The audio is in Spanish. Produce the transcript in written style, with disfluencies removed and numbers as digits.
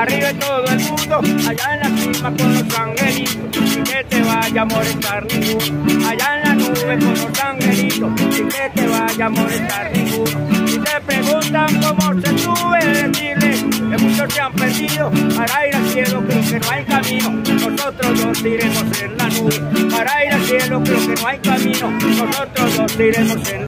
arriba en todo el mundo, allá en la cima con los angelitos, sin que te vaya a molestar ninguno. Allá en la nube con los angelitos, sin que te vaya a molestar ninguno. Si te preguntan cómo se sube, decirles que muchos se han perdido. Para ir al cielo creo que no hay camino, nosotros dos iremos en la nube. Para ir al cielo creo que no hay camino, nosotros dos iremos en la nube.